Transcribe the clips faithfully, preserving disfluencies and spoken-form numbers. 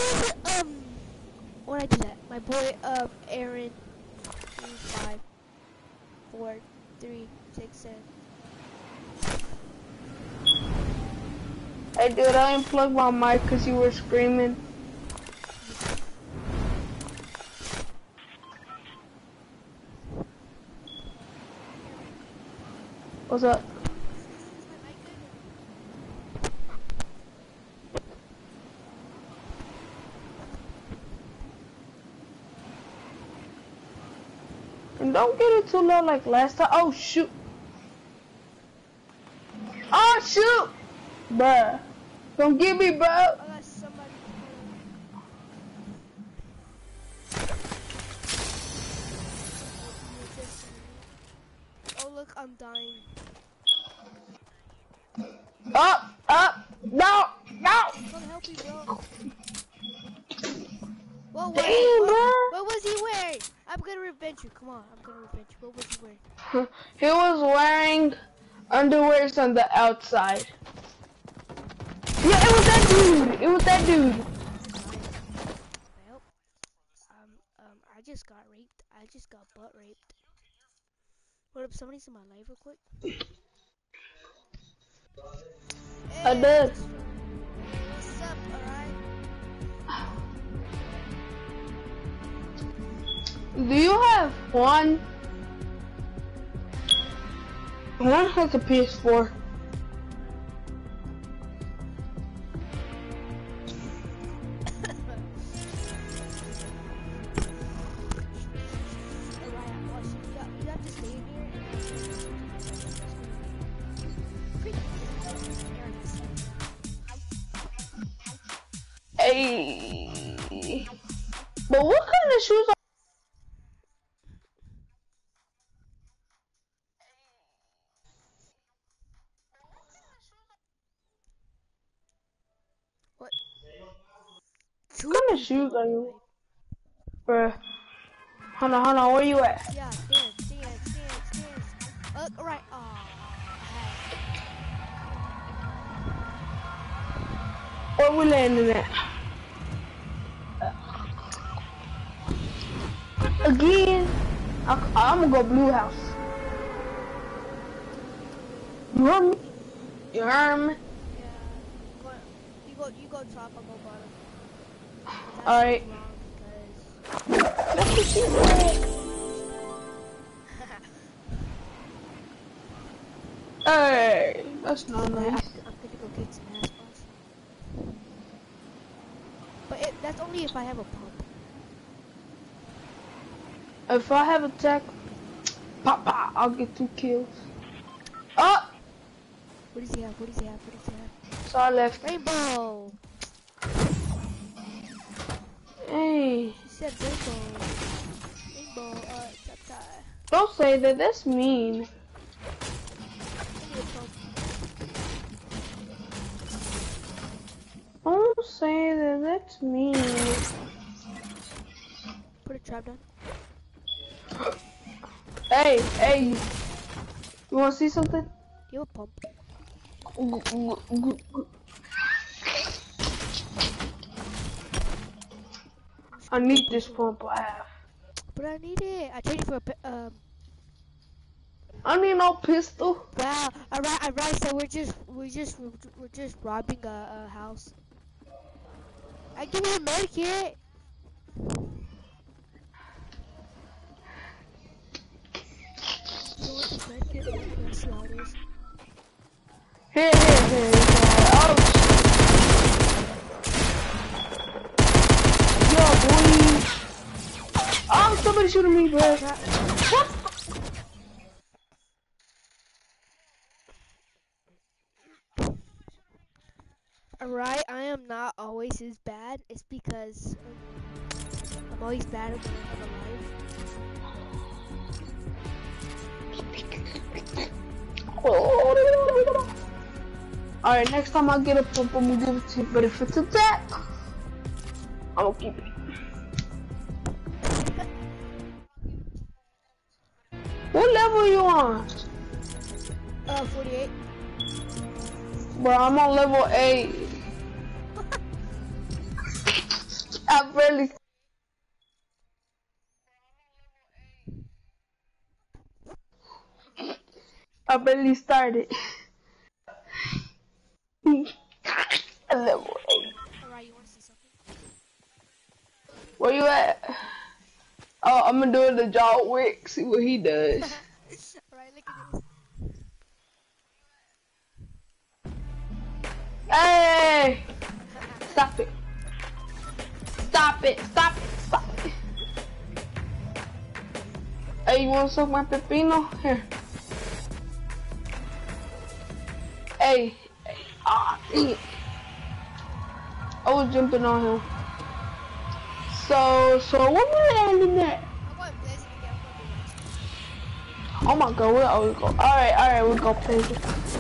um, when I do that, my boy, um, Aaron, three, five, four, three, six, seven. Hey, dude, I unplugged my mic because you were screaming. What's up? And don't get it too low like last time. Oh, shoot. Oh, shoot. Bruh. Don't get me, bro. I got somebody. Oh, look, I'm dying. Up, up. No, no. Come help me, bro. Whoa, what, Damn, what, bro. what was he wearing? I'm gonna revenge you. Come on, I'm gonna revenge you. What was he wearing? He was wearing underwears on the outside. Yeah, it was that dude. It was that dude. Well, um, um, I just got raped. I just got butt raped. What up? Somebody's in my life real quick. I Hey, did. just- What's up? All right. Do you have one? One has a P S four. Hey. But what kind of shoes are What? what kind of shoes are you? Bruh. Hold on, hold on, where you at? Yeah, stand, stand, stand, stand. Uh, right. Oh, Where we landing at? Again, I, I'm gonna go blue house. You heard me? You heard me? yeah. Go, you go, you go top, I'll go bottom. Alright. That's what she said. Hey, that's not I'm, nice. I'm gonna go kick some ass boss. But it, that's only if I have a pump. If I have a tech, pop, pop, I'll get two kills. Oh! What does he have? What does he have? What does he have? So I left. Rainbow! Hey, She said rainbow. Rainbow, uh, tap tie. don't say that, that's mean. Give me a pump. Don't say that, that's mean. Put a trap down. Hey, hey, you wanna see something? You have a pump. I need this pump I have. But I need it. I traded for a pi- um. I need no pistol. Wow, alright, alright. So we're just, we're just, we're just robbing a, a house. I give you a med kit. So what's this med kit? Let's see how it is. Here, here, here. Oh, yo, boy. Oh, somebody shooting me, bro. What? Alright, I am not always as bad. It's because um, I'm always bad when I'm alive. Alright, next time I get a pump, I'm gonna give it to you. But if it's a tech, I'm gonna keep it. What level are you on? Uh, forty-eight. Bro, I'm on level eight. barely. I barely started. Level eight. Alright, you wanna see something? Where you at? Oh, I'm gonna do the John Wick. See what he does. Alright, look at this. Hey! Stop it. Stop it. Stop it. Stop it. Hey, you wanna suck my pepino? Here. Hey. Hey. Ah, dang it. I was jumping on him. So, so what we landing at? I'm going Blazing again. I'm going to Oh my god, where are we go? Alright, alright, we'll go places.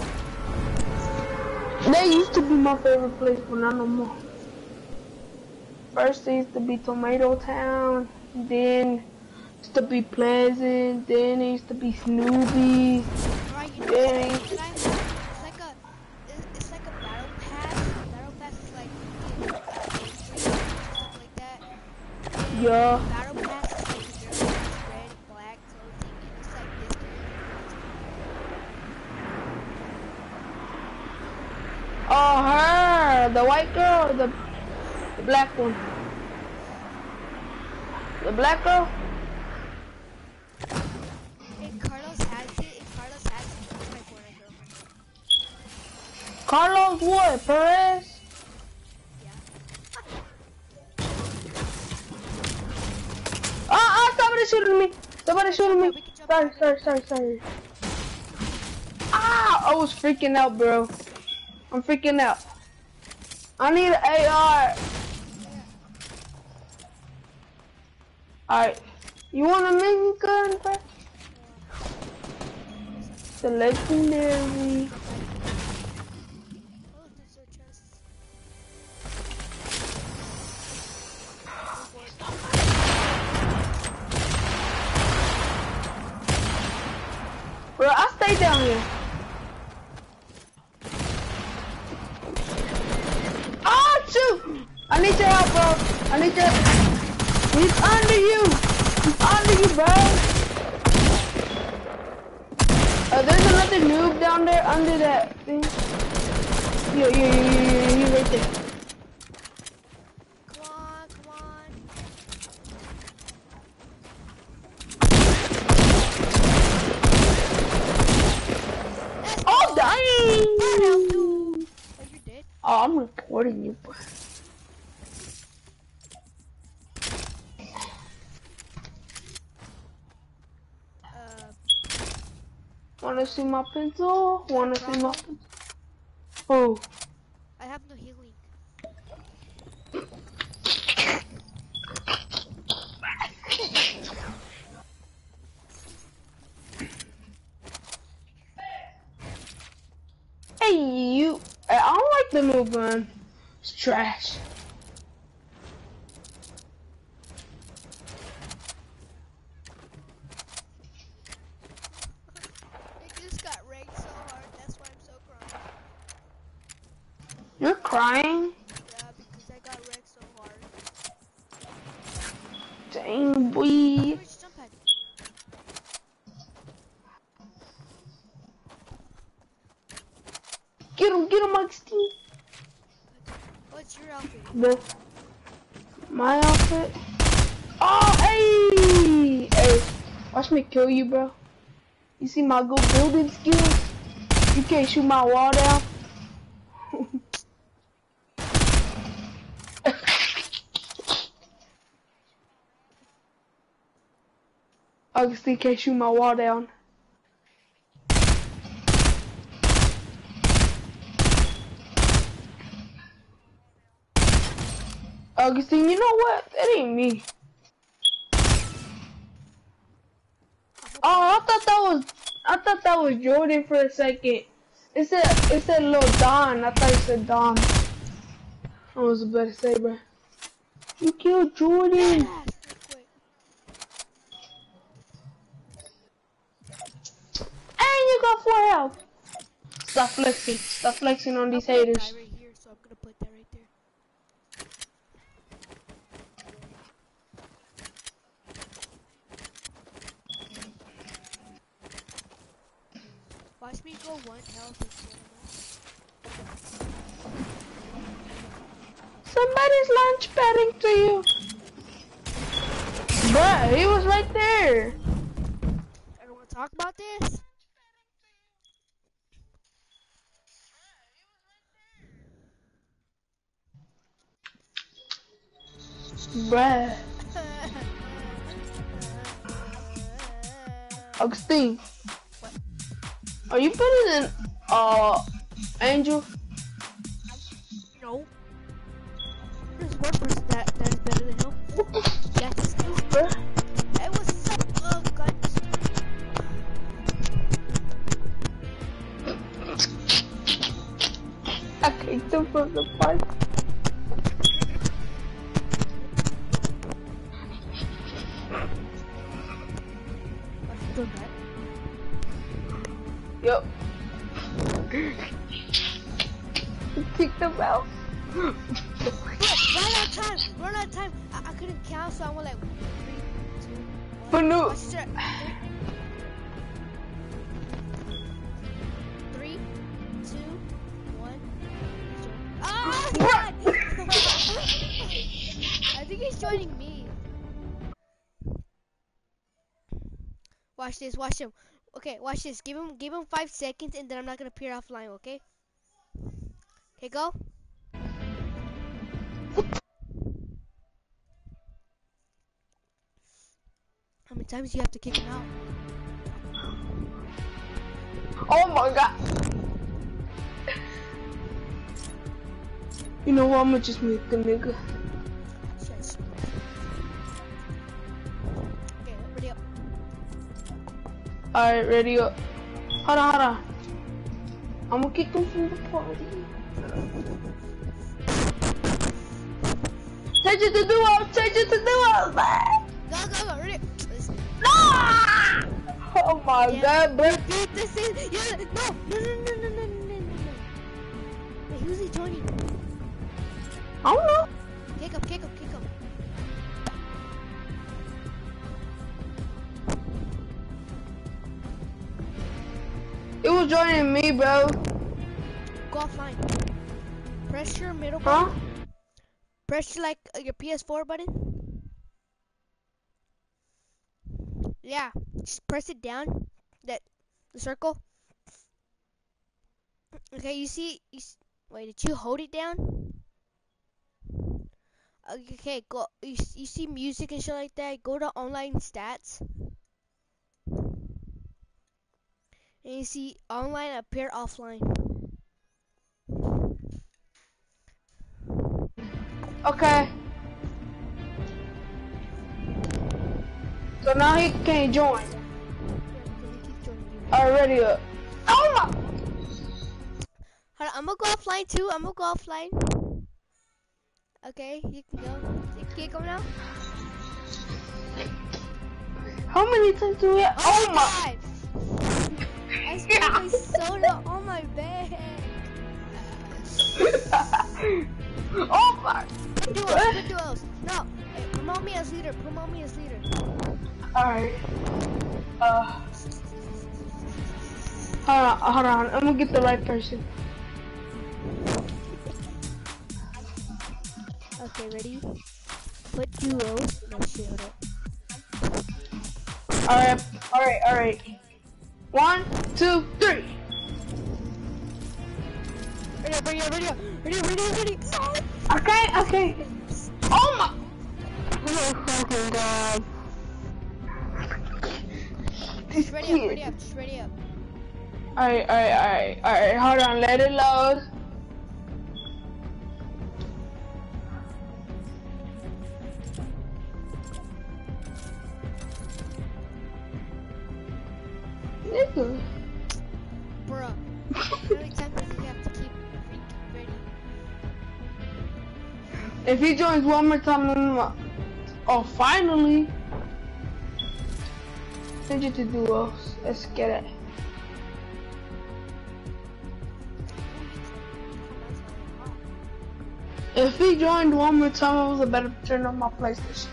They used to be my favorite place, but not no more. First, they used to be Tomato Town, then used to be Pleasant, then it used to be Snoopy. Alright, you know then what? Can I move? It's like a, it's, it's like a battle pass. Battle pass is like, you get, uh, free, stuff like that. And yeah. Battle pass is like the girl has red, black clothing, and it's like this girl. Oh, her, the white girl, or the, the black one. The black girl. And Carlos has it, and Carlos has it. That's my Fortnite girlfriend. Carlos what? Perez? Yeah. Ah, ah, somebody shooting me. Somebody shooting me. We can jump Sorry, out. sorry, sorry, sorry. Ah, I was freaking out, bro. I'm freaking out. I need an A R. Alright. You want a mini gun, bro? The legendary. Oh, there's a chest. Bro, I stay down here. Oh, shoot! I need your help, bro. I need your help. He's under you. He's under you, bro. Uh, there's another noob down there under that thing. Yeah, yeah, yeah, yeah, yeah, he's right there. Come on, come on. Let's Oh, go. dang! Burn out, dude. Oh, you're dead? Oh, I'm recording you, bro. Uh, Wanna see my pencil? Wanna see my pencil? Oh. I have no healing. Hey, you. I don't like the new gun. It's trash. It just got ranked so hard, that's why I'm so crying. You're crying? Yeah, because I got wrecked so hard. Dang, boy. Where's jump pad? Get him, get him, Maxine. What's your outfit? The, my outfit? Oh, hey! Hey, watch me kill you, bro. You see my good building skills? You can't shoot my wall down. Augustine can't shoot my wall down. Augustine, you know what? That ain't me. Oh, I thought that was I thought that was Jordan for a second. It said it said Lil Don. I thought it said Don. I was about to say, bro. You killed Jordan. Yes, real quick. And you got four health. Stop flexing. Stop flexing on these I'm gonna haters. die right here, so I'm gonna put that right there. a one health is Somebody's launch padding to you. Bruh, he was right there. I don't want to talk about this. Bruh. Augustine. What? Are you better than uh Angel? No. There's one person that, that is better than him. That's his name. Bruh. Hey, what's up, uh, guys? I kicked him from the park. What's doing that? Yup. Kicked him out. Bro, run out of time! Run out of time! I, I couldn't count, so I went like three, two, one. But no. Watch your- Three, two, one. Oh, God! I think he's joining me. Watch this, watch him. Okay, watch this. Give him give him five seconds and then I'm not gonna appear offline, okay? Okay, go. How many times do you have to kick him out? Oh my god. You know what? I'm gonna just make the nigga. Shit. Okay, ready up. Alright, ready up. Hold on, hold on. I'm gonna kick him from the party. Change it to duo! Change it to duo! Man! Go, go, go, ready up. Listen. No! Oh my Yeah. god, bro. Dude, this is yeah, no, no, no, no, no, no, no, no, no. Wait, who's he joining? I don't know. Kick him, kick him, kick him. It was joining me, bro. Go offline. Press your middle Huh? button. Press your, like uh, your P S four button. Yeah, just press it down. That the circle. Okay, you see? You s wait, did you hold it down? Okay, go. You, s- you see music and shit like that? Go to online stats. And you see online appear offline. Okay. So now he can't join. Yeah, because it keeps joining you. Already up. Oh my! Hold on, I'm gonna go offline too. I'm gonna go offline. Okay, you can go. You can go now. How many times do we have? Oh, my! God! I spilled my soda on my bed. Oh my! Duos, good duos. No, hey, promote me as leader. Promote me as leader. Alright. Uh. Hold on, hold on. I'm gonna get the right person. Okay, ready? Put duos. No shit, hold up. Alright, alright, alright. One, two, three. Ready up, ready up, ready up, ready up, ready up, ready up. No! Okay, okay. Oh my! Oh fucking god. This Just ready kid. up, ready up, just ready up. Alright, alright, alright, alright. Hold on, let it load. Nigga. Bruh. How many times does he have to keep freaking ready? If he joins one more time, I'm uh, oh, finally. Send you to duos. Let's get it. If he joined one more time, I was about to turn on my PlayStation.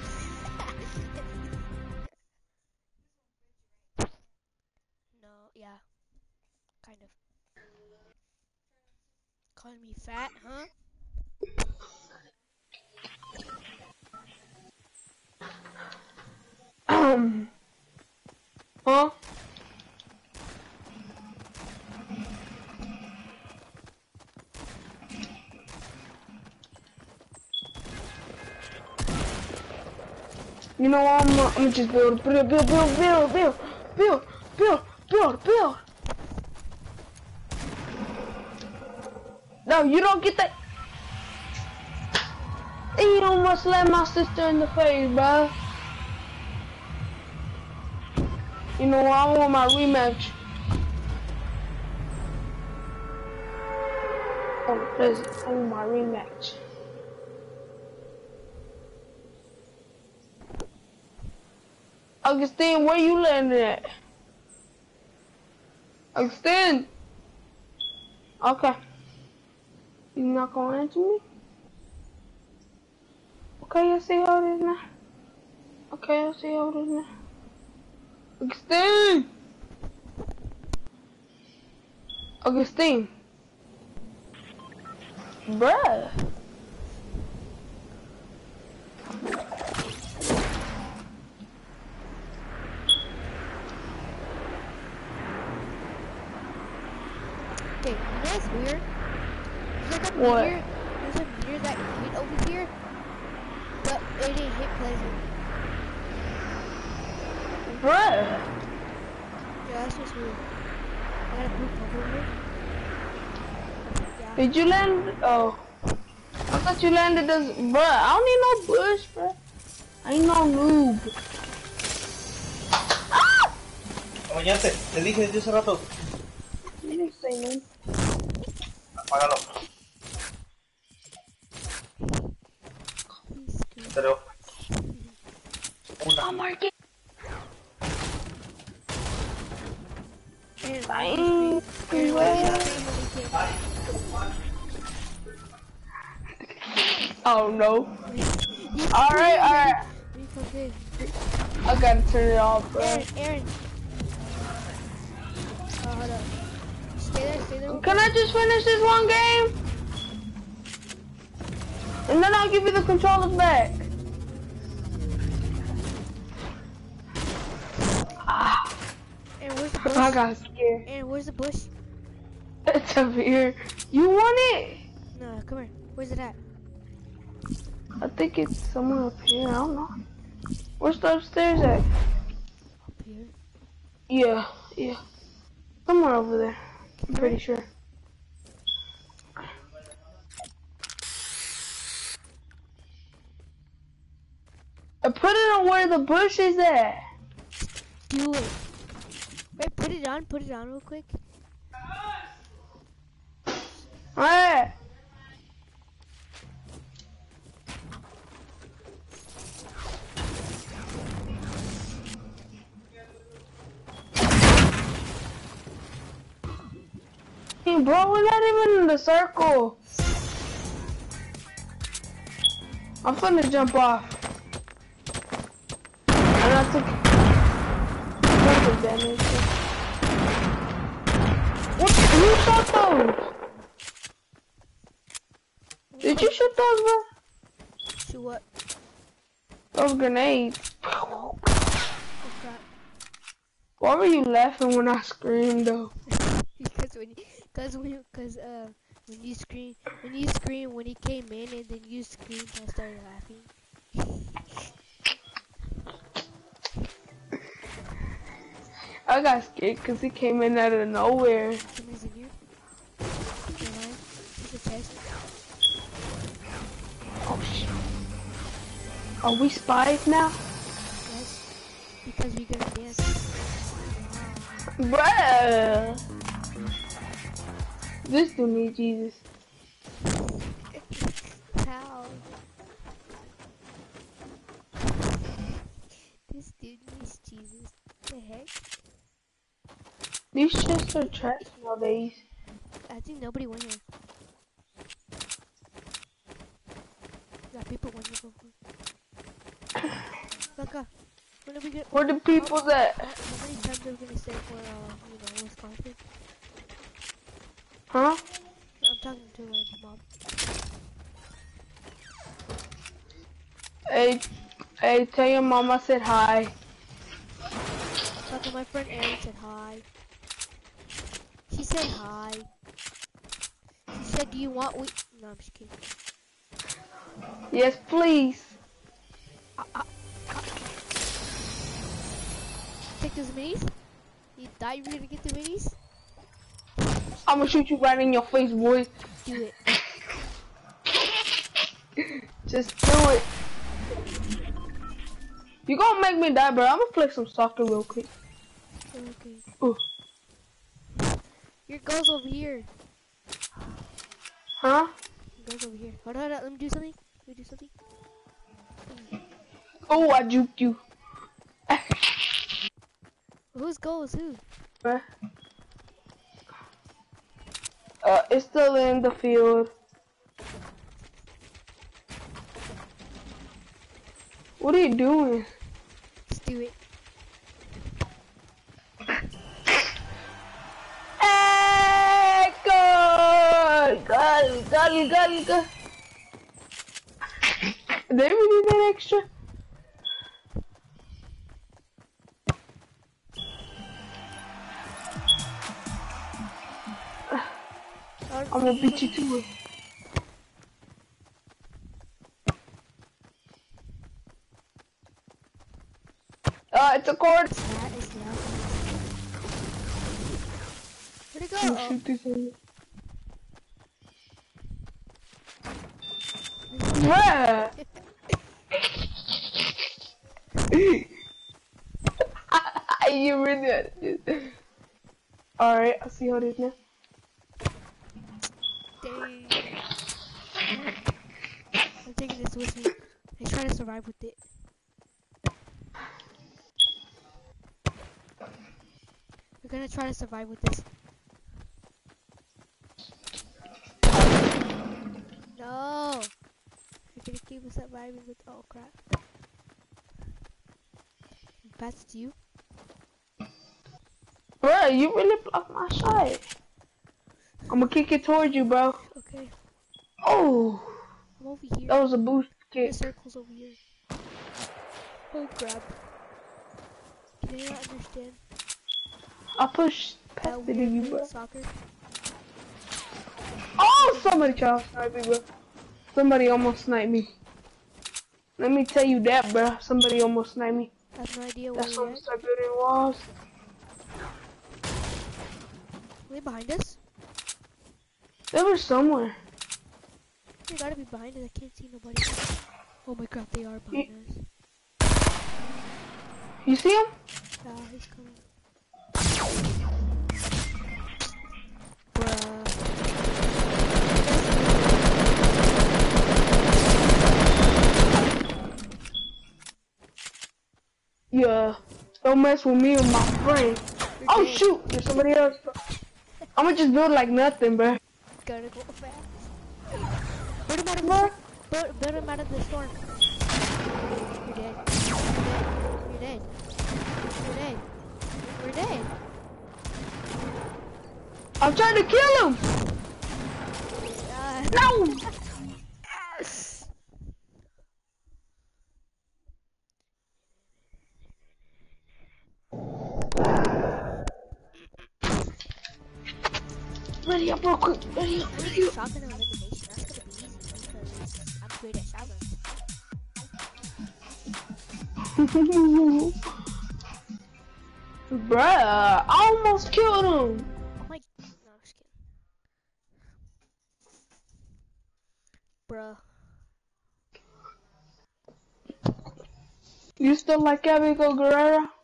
No, yeah. Kind of. calling me fat, huh? Um. Huh? You know what? I'm, uh, I'm just build, build, build, build, build, build, build, build, build, build. No, you don't get that. You almost let my sister in the face, bro. You know what? I want my rematch. Oh, please, I want my rematch. Augustine, where you landing at? Augustine! Okay. You not gonna answer me? Okay, I see how it is now. Okay, I see how it is now. Augustine! Augustine! Bruh! Okay, you know what's weird? There's like a What? meteor, there's a meteor that hit over here, but it didn't hit Pleasant. Bruh! Yeah, that's just weird. I got a blue pump over here. Yeah. Did you land? Oh. I thought you landed as. Bruh, I don't need no bush, bruh. I ain't no noob. Ah! Oñate, te dije desde hace rato. You didn't say nothing. Apágalo. Pero. Una. Oh, Market. And Fine. and Well. Oh no. Alright, alright. I gotta turn it off, bro. Aaron, Aaron. Oh, hold up. Stay there, stay there. Can I just finish this one game? And then I'll give you the controllers back. Ah, Aaron, where's the bush? I got scared. Aaron, where's the bush? It's up here. You want it? No, come here. Where's it at? I think it's somewhere up here. I don't know. Where's the upstairs at? Up here. Yeah, yeah. Somewhere over there. I'm pretty sure. I put it on where the bush is at. Do it. Wait, put it on, put it on real quick. Alright. Hey, bro, we're not even in the circle. I'm finna jump off. And I took bunch of damage. What? Who shot those? Did you shoot those, bro? Shoot what? Those grenades. Oh, crap. Why were you laughing when I screamed, though? Because when, cause when, cause uh, when you scream, when you scream when he came in, and then you screamed, I started laughing. I got scared because he came in out of nowhere. Somebody's in here. Behind. There's a chest. Oh shit. Are we spies now? Yes. Because we're gonna dance. Bruh. This dude needs Jesus. How? This dude needs Jesus. The heck? These chests are trash nowadays. I think nobody went here. Yeah, people went here before. Becca, when are we gonna? Where the people's at? How, how many times are we gonna stay for, uh, you know, Wisconsin? Huh? I'm talking to my mom. Hey, hey, tell your mom I said hi. Talk to my friend Erin said hi. She said hi. She said, do you want we- No, I'm just kidding. Yes, please. Uh, uh, uh. Take those minis? You thought you were gonna get the minis? I'm gonna shoot you right in your face, boy. Do it. Just do it. You gonna make me die, bro. I'm gonna play some soccer real quick. Okay. Ooh. Your goal's over here. Huh? Your goal's over here. Hold on, hold on, let me do something. Let me do something. Oh, I juked you. Whose goal is who? Bruh. Uh, it's still in the field. What are you doing? Let's do it. Hey, goal! Goal, goal, goal, goal. Did we need that extra? I'm gonna beat you to it. Uh, it's a cord. That is the Where'd it go? You Oh. shoot this in. Bruh! You really are. Alright, I see how it is now. Dang. I'm taking this with me. I'm trying to survive with it. We're gonna try to survive with this. No! You're gonna keep us surviving with- oh crap. Pass it to you. Bruh, you really blocked my shot. I'm gonna kick it towards you, bro. Okay. Oh! I'm over here. That was a boost The kick. circle's over here. Oh crap. Can I not understand I pushed how past we it are in you, playing bro. soccer? Oh, somebody tried to snipe me, bro. Somebody almost sniped me. Let me tell you that, bro. Somebody almost sniped me. I have no idea where That's we're what at. start building walls. Are they behind us? They were somewhere. They gotta be behind us. I can't see nobody. Oh my crap, they are behind us. You see him? Yeah, he's coming. Bruh. Yeah. Don't mess with me and my friend. You're Oh dead. shoot! There's somebody else. I'ma just build like nothing, bro. Gotta go fast. Build him out of the Bruh. storm. Build, build him out of the storm. You're dead. You're dead. You're dead. You're dead. I'm trying to kill him. Uh, No. Ready up real quick. Ready up. I'm gonna Ready do up. shotgun elimination. That's gonna be easy because I'm great at shotguns. Bruh, I almost killed him. Oh my. No, I'm just kidding. Bruh. You still like Abigail Guerrero? No.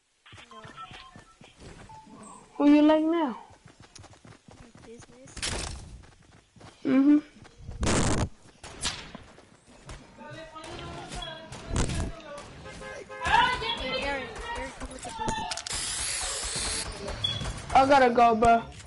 Who you like now? My business. Mm-hmm. Hey, Aaron. Aaron, come with the boost. I gotta go, bro.